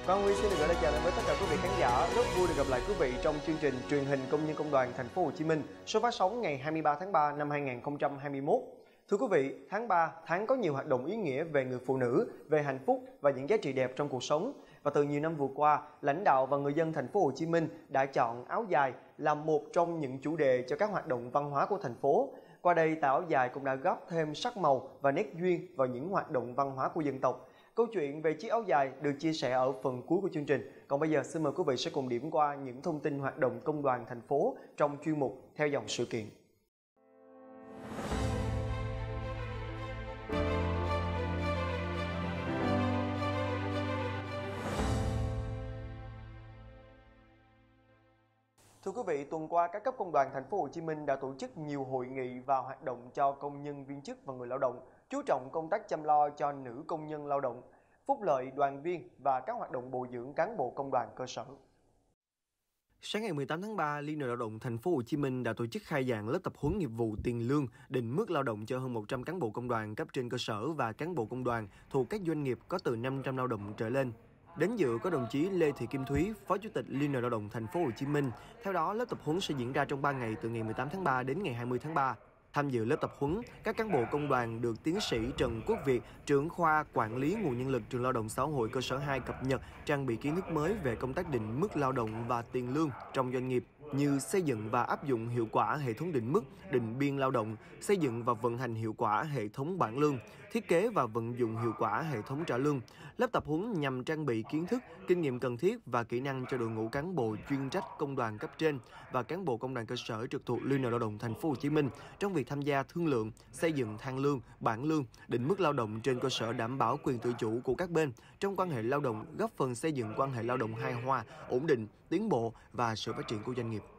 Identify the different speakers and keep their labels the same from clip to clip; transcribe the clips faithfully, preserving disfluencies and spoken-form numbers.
Speaker 1: Quang Huy xin được gửi lời chào đến với tất cả quý vị khán giả. Rất vui được gặp lại quý vị trong chương trình truyền hình Công nhân Công đoàn Thành phố Hồ Chí Minh, số phát sóng ngày hai mươi ba tháng ba năm hai nghìn không trăm hai mươi mốt. Thưa quý vị, tháng ba, tháng có nhiều hoạt động ý nghĩa về người phụ nữ, về hạnh phúc và những giá trị đẹp trong cuộc sống. Và từ nhiều năm vừa qua, lãnh đạo và người dân Thành phố Hồ Chí Minh đã chọn áo dài làm một trong những chủ đề cho các hoạt động văn hóa của thành phố. Qua đây, tà áo dài cũng đã góp thêm sắc màu và nét duyên vào những hoạt động văn hóa của dân tộc. Câu chuyện về chiếc áo dài được chia sẻ ở phần cuối của chương trình. Còn bây giờ xin mời quý vị sẽ cùng điểm qua những thông tin hoạt động công đoàn thành phố trong chuyên mục Theo dòng sự kiện. Thưa quý vị, tuần qua các cấp công đoàn Thành phố Hồ Chí Minh đã tổ chức nhiều hội nghị và hoạt động cho công nhân viên chức và người lao động, chú trọng công tác chăm lo cho nữ công nhân lao động, phúc lợi đoàn viên và các hoạt động bồi dưỡng cán bộ công đoàn cơ sở. Sáng ngày mười tám tháng ba, Liên đoàn Lao động Thành phố Hồ Chí Minh đã tổ chức khai giảng lớp tập huấn nghiệp vụ tiền lương, định mức lao động cho hơn một trăm cán bộ công đoàn cấp trên cơ sở và cán bộ công đoàn thuộc các doanh nghiệp có từ năm trăm lao động trở lên. Đến dự có đồng chí Lê Thị Kim Thúy, Phó Chủ tịch Liên đoàn Lao động Thành phố Hồ Chí Minh. Theo đó, lớp tập huấn sẽ diễn ra trong ba ngày từ ngày mười tám tháng ba đến ngày hai mươi tháng ba. Tham dự lớp tập huấn, các cán bộ công đoàn được tiến sĩ Trần Quốc Việt, trưởng khoa quản lý nguồn nhân lực trường lao động xã hội cơ sở hai cập nhật, trang bị kiến thức mới về công tác định mức lao động và tiền lương trong doanh nghiệp, như xây dựng và áp dụng hiệu quả hệ thống định mức, định biên lao động, xây dựng và vận hành hiệu quả hệ thống bảng lương, thiết kế và vận dụng hiệu quả hệ thống trả lương. Lớp tập huấn nhằm trang bị kiến thức, kinh nghiệm cần thiết và kỹ năng cho đội ngũ cán bộ chuyên trách công đoàn cấp trên và cán bộ công đoàn cơ sở trực thuộc Liên đoàn Lao động Thành phố Hồ Chí Minh trong việc tham gia thương lượng, xây dựng thang lương, bảng lương, định mức lao động trên cơ sở đảm bảo quyền tự chủ của các bên trong quan hệ lao động, góp phần xây dựng quan hệ lao động hài hòa, ổn định, tiến bộ và sự phát triển của doanh nghiệp.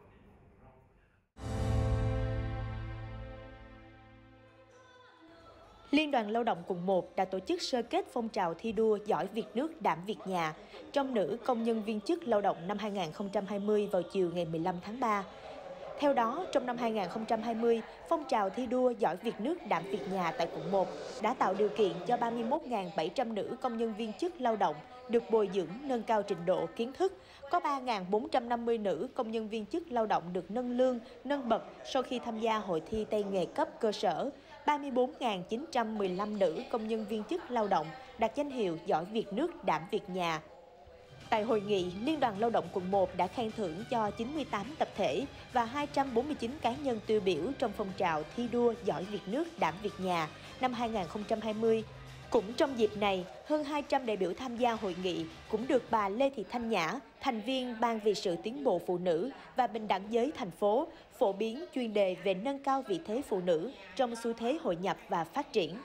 Speaker 2: Liên đoàn Lao động quận một đã tổ chức sơ kết phong trào thi đua giỏi việc nước đảm việc nhà trong nữ công nhân viên chức lao động năm hai nghìn không trăm hai mươi vào chiều ngày mười lăm tháng ba. Theo đó, trong năm hai nghìn không trăm hai mươi, phong trào thi đua giỏi việc nước đảm việc nhà tại quận một đã tạo điều kiện cho ba mươi mốt nghìn bảy trăm nữ công nhân viên chức lao động được bồi dưỡng nâng cao trình độ kiến thức. Có ba nghìn bốn trăm năm mươi nữ công nhân viên chức lao động được nâng lương, nâng bậc sau khi tham gia hội thi tay nghề cấp cơ sở. ba mươi bốn nghìn chín trăm mười lăm nữ công nhân viên chức lao động đạt danh hiệu giỏi việc nước đảm việc nhà. Tại hội nghị, Liên đoàn Lao động quận một đã khen thưởng cho chín mươi tám tập thể và hai trăm bốn mươi chín cá nhân tiêu biểu trong phong trào thi đua giỏi việc nước đảm việc nhà năm hai nghìn không trăm hai mươi. Cũng trong dịp này, hơn hai trăm đại biểu tham gia hội nghị cũng được bà Lê Thị Thanh Nhã, thành viên Ban vì sự tiến bộ phụ nữ và bình đẳng giới thành phố, phổ biến chuyên đề về nâng cao vị thế phụ nữ trong xu thế hội nhập và phát triển.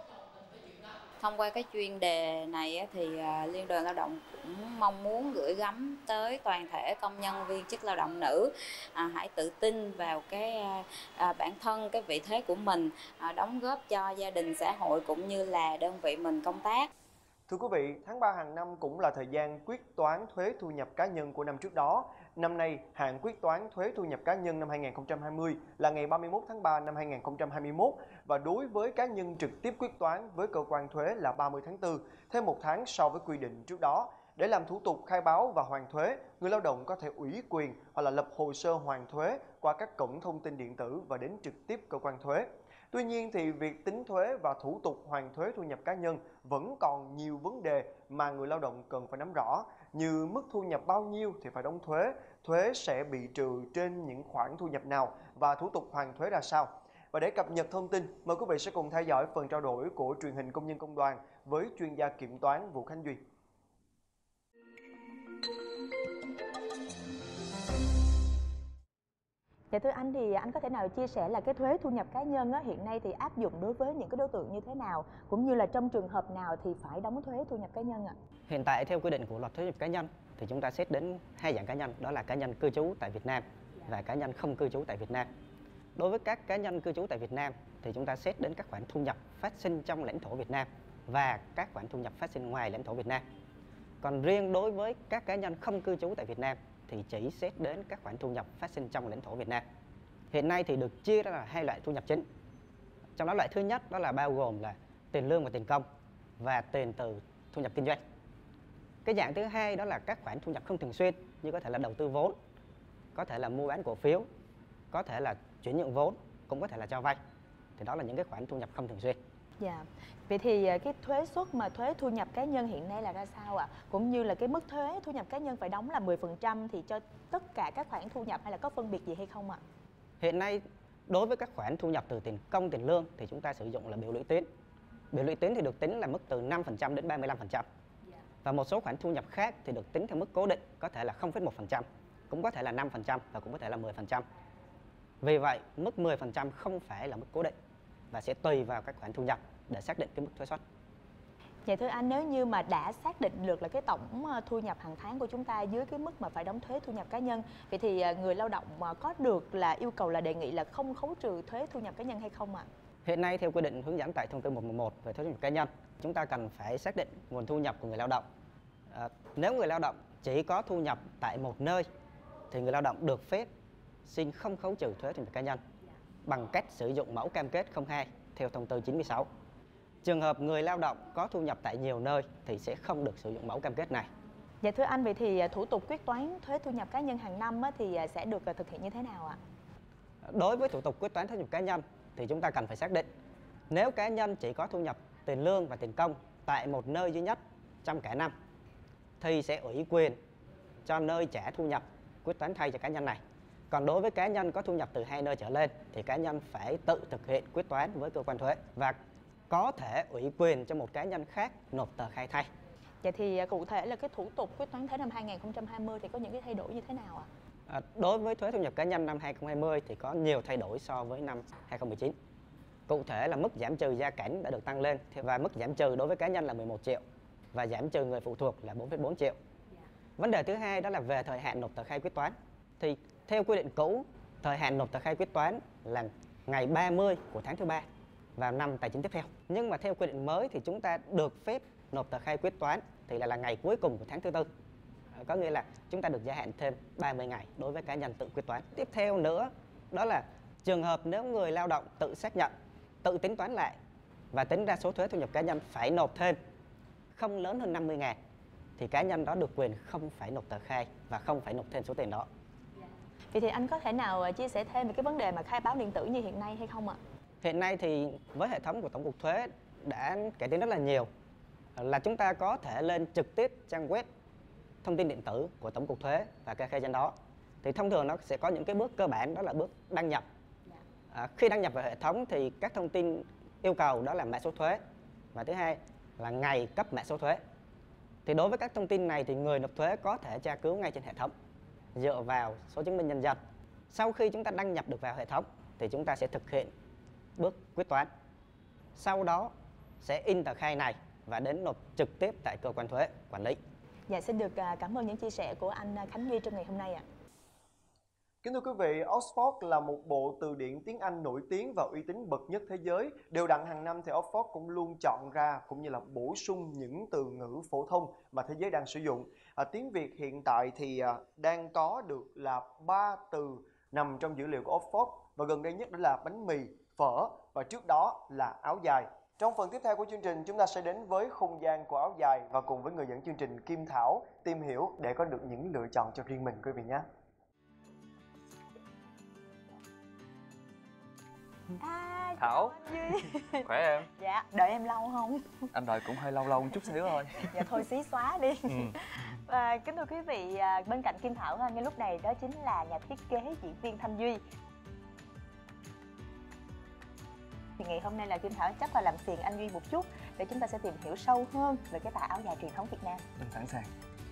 Speaker 3: Thông qua cái chuyên đề này thì Liên đoàn Lao động cũng mong muốn gửi gắm tới toàn thể công nhân viên chức lao động nữ à, hãy tự tin vào cái à, bản thân, cái vị thế của mình, à, đóng góp cho gia đình, xã hội cũng như là đơn vị mình công tác.
Speaker 1: Thưa quý vị, tháng ba hàng năm cũng là thời gian quyết toán thuế thu nhập cá nhân của năm trước đó. Năm nay, hạn quyết toán thuế thu nhập cá nhân năm hai nghìn không trăm hai mươi là ngày ba mươi mốt tháng ba năm hai nghìn không trăm hai mươi mốt và đối với cá nhân trực tiếp quyết toán với cơ quan thuế là ba mươi tháng tư, thêm một tháng so với quy định trước đó. Để làm thủ tục khai báo và hoàn thuế, người lao động có thể ủy quyền hoặc là lập hồ sơ hoàn thuế qua các cổng thông tin điện tử và đến trực tiếp cơ quan thuế. Tuy nhiên thì việc tính thuế và thủ tục hoàn thuế thu nhập cá nhân vẫn còn nhiều vấn đề mà người lao động cần phải nắm rõ, như mức thu nhập bao nhiêu thì phải đóng thuế, thuế sẽ bị trừ trên những khoản thu nhập nào và thủ tục hoàn thuế ra sao. Và để cập nhật thông tin, mời quý vị sẽ cùng theo dõi phần trao đổi của truyền hình Công nhân Công đoàn với chuyên gia kiểm toán Vũ Khánh Duy.
Speaker 4: Dạ thưa anh, thì anh có thể nào chia sẻ là cái thuế thu nhập cá nhân á, hiện nay thì áp dụng đối với những cái đối tượng như thế nào, cũng như là trong trường hợp nào thì phải đóng thuế thu nhập cá nhân ạ?
Speaker 5: Hiện tại theo quy định của luật thuế thu nhập cá nhân thì chúng ta xét đến hai dạng cá nhân, đó là cá nhân cư trú tại Việt Nam và cá nhân không cư trú tại Việt Nam. Đối với các cá nhân cư trú tại Việt Nam thì chúng ta xét đến các khoản thu nhập phát sinh trong lãnh thổ Việt Nam và các khoản thu nhập phát sinh ngoài lãnh thổ Việt Nam. Còn riêng đối với các cá nhân không cư trú tại Việt Nam thì chỉ xét đến các khoản thu nhập phát sinh trong lãnh thổ Việt Nam. Hiện nay thì được chia ra là hai loại thu nhập chính. Trong đó loại thứ nhất đó là bao gồm là tiền lương và tiền công và tiền từ thu nhập kinh doanh. Cái dạng thứ hai đó là các khoản thu nhập không thường xuyên, như có thể là đầu tư vốn, có thể là mua bán cổ phiếu, có thể là chuyển nhượng vốn, cũng có thể là cho vay. Thì đó là những cái khoản thu nhập không thường xuyên.
Speaker 4: Dạ. Vậy thì cái thuế suất mà thuế thu nhập cá nhân hiện nay là ra sao ạ? À? Cũng như là cái mức thuế thu nhập cá nhân phải đóng là mười phần trăm thì cho tất cả các khoản thu nhập hay là có phân biệt gì hay không ạ? À?
Speaker 5: Hiện nay đối với các khoản thu nhập từ tiền công, tiền lương thì chúng ta sử dụng là biểu lũy tiến. Biểu lũy tiến thì được tính là mức từ năm phần trăm đến ba mươi lăm phần trăm. Và một số khoản thu nhập khác thì được tính theo mức cố định, có thể là không phẩy một phần trăm, cũng có thể là năm phần trăm và cũng có thể là mười phần trăm. Vì vậy, mức mười phần trăm không phải là mức cố định và sẽ tùy vào các khoản thu nhập để xác định cái mức thuế suất.
Speaker 4: Dạ thưa anh, nếu như mà đã xác định được là cái tổng thu nhập hàng tháng của chúng ta dưới cái mức mà phải đóng thuế thu nhập cá nhân, vậy thì người lao động có được là yêu cầu là đề nghị là không khấu trừ thuế thu nhập cá nhân hay không ạ? À?
Speaker 5: Hiện nay theo quy định hướng dẫn tại thông tư một một một về thuế thu nhập cá nhân, chúng ta cần phải xác định nguồn thu nhập của người lao động. À, nếu người lao động chỉ có thu nhập tại một nơi thì người lao động được phép xin không khấu trừ thuế thu nhập cá nhân bằng cách sử dụng mẫu cam kết không hai theo thông tư chín mươi sáu. Trường hợp người lao động có thu nhập tại nhiều nơi thì sẽ không được sử dụng mẫu cam kết này.
Speaker 4: Dạ thưa anh, vậy thì thủ tục quyết toán thuế thu nhập cá nhân hàng năm thì sẽ được thực hiện như thế nào ạ?
Speaker 5: Đối với thủ tục quyết toán thuế thu nhập cá nhân thì chúng ta cần phải xác định nếu cá nhân chỉ có thu nhập tiền lương và tiền công tại một nơi duy nhất trong cả năm thì sẽ ủy quyền cho nơi trả thu nhập quyết toán thay cho cá nhân này. Còn đối với cá nhân có thu nhập từ hai nơi trở lên thì cá nhân phải tự thực hiện quyết toán với cơ quan thuế và có thể ủy quyền cho một cá nhân khác nộp tờ khai thay.
Speaker 4: Vậy thì cụ thể là cái thủ tục quyết toán thuế năm hai nghìn không trăm hai mươi thì có những cái thay đổi như thế nào ạ?
Speaker 5: À, đối với thuế thu nhập cá nhân năm hai nghìn không trăm hai mươi thì có nhiều thay đổi so với năm hai nghìn không trăm mười chín. Cụ thể là mức giảm trừ gia cảnh đã được tăng lên và mức giảm trừ đối với cá nhân là mười một triệu và giảm trừ người phụ thuộc là bốn phẩy bốn triệu. Vấn đề thứ hai đó là về thời hạn nộp tờ khai quyết toán. Thì theo quy định cũ, thời hạn nộp tờ khai quyết toán là ngày ba mươi của tháng thứ ba vào năm tài chính tiếp theo. Nhưng mà theo quy định mới thì chúng ta được phép nộp tờ khai quyết toán thì là, là ngày cuối cùng của tháng thứ tư. Có nghĩa là chúng ta được gia hạn thêm ba mươi ngày đối với cá nhân tự quyết toán. Tiếp theo nữa đó là trường hợp nếu người lao động tự xác nhận, tự tính toán lại và tính ra số thuế thu nhập cá nhân phải nộp thêm không lớn hơn năm mươi ngàn thì cá nhân đó được quyền không phải nộp tờ khai và không phải nộp thêm số tiền đó.
Speaker 4: Vậy thì anh có thể nào chia sẻ thêm về cái vấn đề mà khai báo điện tử như hiện nay hay không ạ?
Speaker 5: Hiện nay thì với hệ thống của Tổng cục Thuế đã cải tiến rất là nhiều, là chúng ta có thể lên trực tiếp trang web thông tin điện tử của Tổng cục Thuế và kê khai trên đó. Thì thông thường nó sẽ có những cái bước cơ bản, đó là bước đăng nhập. À, khi đăng nhập vào hệ thống thì các thông tin yêu cầu đó là mã số thuế và thứ hai là ngày cấp mã số thuế. Thì đối với các thông tin này thì người nộp thuế có thể tra cứu ngay trên hệ thống dựa vào số chứng minh nhân dân. Sau khi chúng ta đăng nhập được vào hệ thống thì chúng ta sẽ thực hiện bước quyết toán. Sau đó sẽ in tờ khai này và đến nộp trực tiếp tại cơ quan thuế quản lý.
Speaker 4: Dạ, xin được cảm ơn những chia sẻ của anh Khánh Duy trong ngày hôm nay ạ.
Speaker 1: Kính thưa quý vị, Oxford là một bộ từ điển tiếng Anh nổi tiếng và uy tín bậc nhất thế giới. Đều đặn hàng năm thì Oxford cũng luôn chọn ra cũng như là bổ sung những từ ngữ phổ thông mà thế giới đang sử dụng. À, tiếng Việt hiện tại thì à, đang có được là ba từ nằm trong dữ liệu của Oxford và gần đây nhất đó là bánh mì, phở và trước đó là áo dài. Trong phần tiếp theo của chương trình, chúng ta sẽ đến với không gian của áo dài và cùng với người dẫn chương trình Kim Thảo tìm hiểu để có được những lựa chọn cho riêng mình quý vị nhé.
Speaker 4: À,
Speaker 6: Thảo, khỏe em?
Speaker 4: Dạ, đợi em lâu không?
Speaker 6: Anh đợi cũng hơi lâu lâu một chút xíu thôi.
Speaker 4: Dạ thôi xí xóa đi.
Speaker 6: Ừ.
Speaker 4: À, kính thưa quý vị, bên cạnh Kim Thảo ngay lúc này đó chính là nhà thiết kế diễn viên Thanh Duy. Thì ngày hôm nay là Kim Thảo chắc là làm phiền anh Duy một chút để chúng ta sẽ tìm hiểu sâu hơn về cái tà áo dài truyền thống Việt Nam.
Speaker 6: Em sẵn sàng.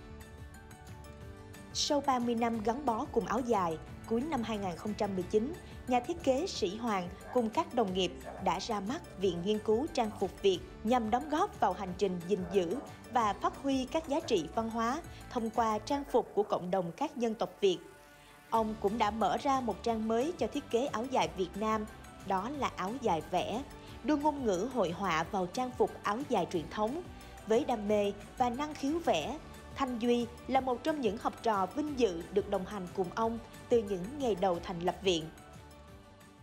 Speaker 2: Sau ba mươi năm gắn bó cùng áo dài, cuối năm hai nghìn không trăm mười chín, nhà thiết kế Sĩ Hoàng cùng các đồng nghiệp đã ra mắt Viện Nghiên cứu Trang phục Việt nhằm đóng góp vào hành trình gìn giữ và phát huy các giá trị văn hóa thông qua trang phục của cộng đồng các dân tộc Việt. Ông cũng đã mở ra một trang mới cho thiết kế áo dài Việt Nam, đó là áo dài vẽ, đưa ngôn ngữ hội họa vào trang phục áo dài truyền thống. Với đam mê và năng khiếu vẽ, Thanh Duy là một trong những học trò vinh dự được đồng hành cùng ông từ những ngày đầu thành lập viện.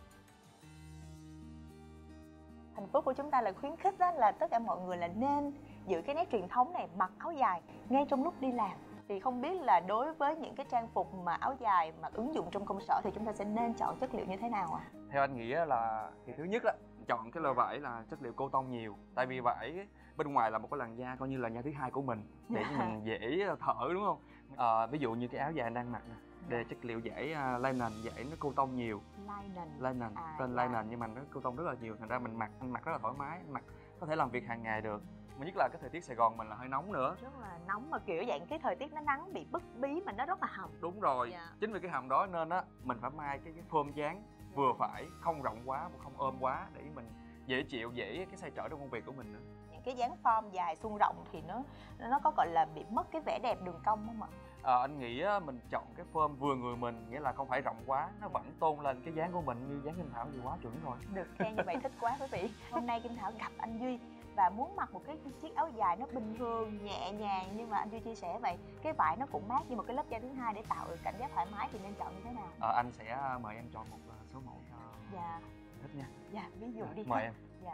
Speaker 4: Thành phố của chúng ta là khuyến khích đó là tất cả mọi người là nên giữ cái nét truyền thống này, mặc áo dài ngay trong lúc đi làm. Thì không biết là đối với những cái trang phục mà áo dài mà ứng dụng trong công sở thì chúng ta sẽ nên chọn chất liệu như thế nào ạ? À?
Speaker 6: Theo anh nghĩ là thì thứ nhất là chọn cái loại vải là chất liệu cotton nhiều, tại vì vải bên ngoài là một cái làn da coi như là da thứ hai của mình để cho mình dễ thở, đúng không? À, ví dụ như cái áo dài anh đang mặc nè, để chất liệu vải uh, linen, vải nó cotton nhiều.
Speaker 4: Linen.
Speaker 6: Linen,
Speaker 4: à,
Speaker 6: tên
Speaker 4: dạ.
Speaker 6: linen nhưng mà nó cotton rất là nhiều, thành ra mình mặc anh mặc rất là thoải mái, anh mặc có thể làm việc hàng ngày được. Mà nhất là cái thời tiết Sài Gòn mình là hơi nóng nữa.
Speaker 4: Rất là nóng mà kiểu dạng cái thời tiết nó nắng bị bức bí mà nó rất là hầm.
Speaker 6: Đúng rồi,
Speaker 4: dạ.
Speaker 6: Chính vì cái hầm đó nên á mình phải may cái cái form dáng vừa phải, không rộng quá mà không ôm quá để mình dễ chịu, dễ cái xoay trở trong công việc của mình nữa.
Speaker 4: Những cái dáng form dài suông rộng thì nó nó có gọi là bị mất cái vẻ đẹp đường cong không ạ?
Speaker 6: À, anh nghĩ á, mình chọn cái form vừa người mình, nghĩa là không phải rộng quá, nó vẫn tôn lên cái dáng của mình như dáng Kim Thảo thì quá chuẩn rồi.
Speaker 4: Được khen như vậy thích quá quý vị. Hôm nay Kim Thảo gặp anh Duy và muốn mặc một cái chiếc áo dài nó bình thường, nhẹ nhàng, nhưng mà anh Duy chia sẻ vậy, cái vải nó cũng mát như một cái lớp da thứ hai để tạo cảm giác thoải mái thì nên chọn như thế nào?
Speaker 6: À, anh sẽ mời em chọn một số mẫu cho
Speaker 4: dạ.
Speaker 6: thích nha.
Speaker 4: Dạ, ví dụ đi.
Speaker 6: Mời em.
Speaker 4: Dạ.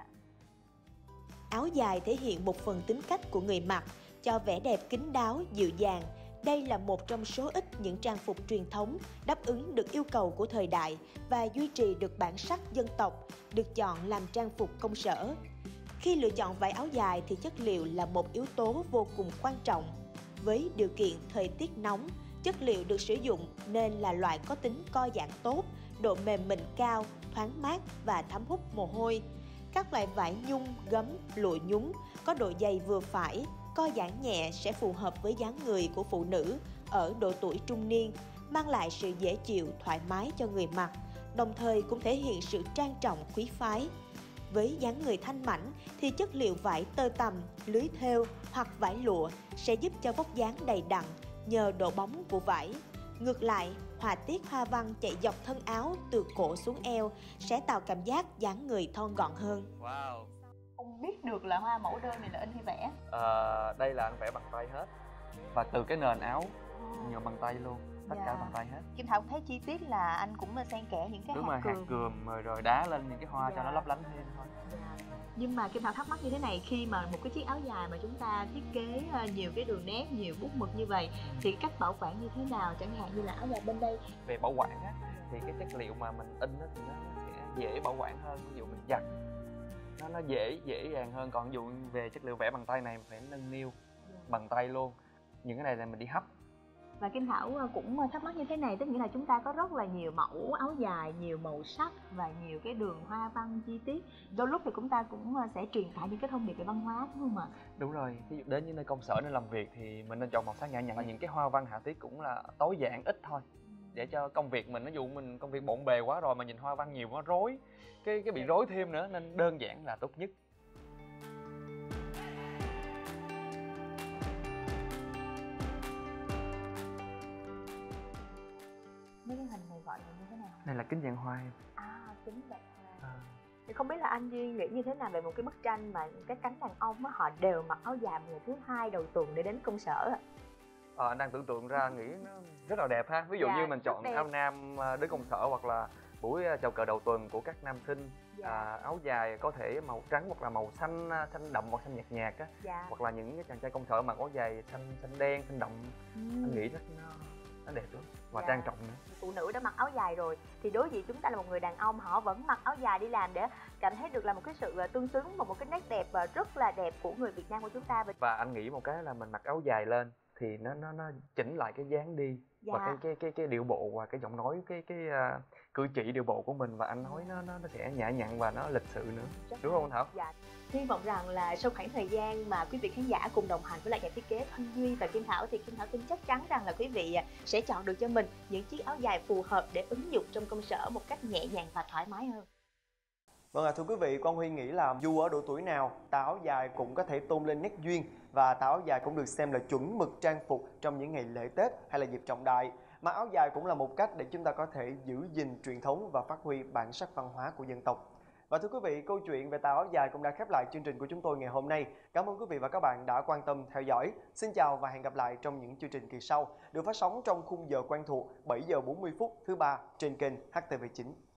Speaker 2: Áo dài thể hiện một phần tính cách của người mặc, cho vẻ đẹp kín đáo, dịu dàng. Đây là một trong số ít những trang phục truyền thống đáp ứng được yêu cầu của thời đại và duy trì được bản sắc dân tộc, được chọn làm trang phục công sở. Khi lựa chọn vải áo dài thì chất liệu là một yếu tố vô cùng quan trọng. Với điều kiện thời tiết nóng, chất liệu được sử dụng nên là loại có tính co giãn tốt, độ mềm mịn cao, thoáng mát và thấm hút mồ hôi. Các loại vải nhung, gấm, lụa nhúng có độ dày vừa phải, co giãn nhẹ sẽ phù hợp với dáng người của phụ nữ ở độ tuổi trung niên, mang lại sự dễ chịu, thoải mái cho người mặc, đồng thời cũng thể hiện sự trang trọng, quý phái. Với dáng người thanh mảnh thì chất liệu vải tơ tằm, lưới thêu hoặc vải lụa sẽ giúp cho vóc dáng đầy đặn nhờ độ bóng của vải. Ngược lại, họa tiết hoa văn chạy dọc thân áo từ cổ xuống eo sẽ tạo cảm giác dáng người thon gọn hơn.
Speaker 6: Wow.
Speaker 4: Không biết được là hoa mẫu đơn này là in hay vẽ?
Speaker 6: À, đây là anh vẽ bằng tay hết. Và từ cái nền áo nhờ bằng tay luôn, tất
Speaker 4: dạ.
Speaker 6: cả bằng tay hết.
Speaker 4: Kim Thảo thấy chi tiết là anh cũng xen kẽ những cái
Speaker 6: Đúng
Speaker 4: hạt
Speaker 6: rồi,
Speaker 4: cườm.
Speaker 6: hạt cườm rồi, rồi đá lên những cái hoa
Speaker 4: dạ.
Speaker 6: cho nó lấp lánh thêm thôi.
Speaker 4: Dạ. Nhưng mà Kim Thảo thắc mắc như thế này, khi mà một cái chiếc áo dài mà chúng ta thiết kế nhiều cái đường nét, nhiều bút mực như vậy thì cách bảo quản như thế nào? Chẳng hạn như là áo dài bên đây.
Speaker 6: Về bảo quản á, thì cái chất liệu mà mình in á, thì nó sẽ dễ bảo quản hơn. Ví dụ mình giặt nó nó dễ dễ dàng hơn. Còn ví dụ về chất liệu vẽ bằng tay này phải nâng niu bằng tay luôn. Những cái này là mình đi hấp.
Speaker 4: Và Kim Thảo cũng thắc mắc như thế này, tức nghĩa là chúng ta có rất là nhiều mẫu áo dài, nhiều màu sắc và nhiều cái đường hoa văn chi tiết. Đôi lúc thì chúng ta cũng sẽ truyền tải những cái thông điệp về văn hóa, đúng không ạ?
Speaker 6: Đúng rồi, ví dụ đến những nơi công sở nơi làm việc thì mình nên chọn màu sắc nhã nhặn. Và những cái hoa văn họa tiết cũng là tối giản ít thôi, để cho công việc mình, ví dụ mình công việc bộn bề quá rồi mà nhìn hoa văn nhiều quá rối, cái cái bị rối thêm nữa, nên đơn giản là tốt nhất.
Speaker 4: Mấy cái hình này gọi là như thế nào?
Speaker 6: Này là kính vạn hoa em.
Speaker 4: À, kính vạn hoa.
Speaker 6: À.
Speaker 4: Thì không biết là anh Duy nghĩ như thế nào về một cái bức tranh mà các cánh đàn ông á, họ đều mặc áo dài ngày thứ hai đầu tuần để đến công sở ạ?
Speaker 6: Ờ, anh đang tưởng tượng ra nghĩ nó rất là đẹp ha. Ví dụ
Speaker 4: dạ,
Speaker 6: như mình chọn áo nam đến công sở, hoặc là buổi chào cờ đầu tuần của các nam sinh. dạ. à, áo dài có thể màu trắng hoặc là màu xanh xanh đậm hoặc xanh nhạt nhạt á.
Speaker 4: dạ.
Speaker 6: Hoặc là những cái chàng trai công sở mặc áo dài xanh xanh đen, xanh đậm. ừ. Anh nghĩ rất nó, nó đẹp lắm và dạ. trang trọng nữa.
Speaker 4: Phụ nữ đã mặc áo dài rồi thì đối diện chúng ta là một người đàn ông, họ vẫn mặc áo dài đi làm để cảm thấy được là một cái sự tương xứng và một cái nét đẹp và rất là đẹp của người Việt Nam của chúng ta.
Speaker 6: Và anh nghĩ một cái là mình mặc áo dài lên thì nó nó nó chỉnh lại cái dáng đi. dạ. Và cái cái cái cái điệu bộ và cái giọng nói, cái cái uh, cử chỉ điệu bộ của mình, và anh nói nó nó nó sẽ nhã nhặn và nó lịch sự nữa. Rất đúng không anh Thảo?
Speaker 4: Dạ. Hy vọng rằng là sau khoảng thời gian mà quý vị khán giả cùng đồng hành với lại nhà thiết kế Thanh Duy và Kim Thảo thì Kim Thảo tin chắc chắn rằng là quý vị sẽ chọn được cho mình những chiếc áo dài phù hợp để ứng dụng trong công sở một cách nhẹ nhàng và thoải mái hơn.
Speaker 1: Vâng ạ, à, thưa quý vị, Quang Huy nghĩ là dù ở độ tuổi nào, tà áo dài cũng có thể tôn lên nét duyên, và tà áo dài cũng được xem là chuẩn mực trang phục trong những ngày lễ Tết hay là dịp trọng đại. Mà áo dài cũng là một cách để chúng ta có thể giữ gìn truyền thống và phát huy bản sắc văn hóa của dân tộc. Và thưa quý vị, câu chuyện về tà áo dài cũng đã khép lại chương trình của chúng tôi ngày hôm nay. Cảm ơn quý vị và các bạn đã quan tâm theo dõi. Xin chào và hẹn gặp lại trong những chương trình kỳ sau, được phát sóng trong khung giờ quen thuộc bảy giờ bốn mươi phút thứ ba trên kênh H T V chín.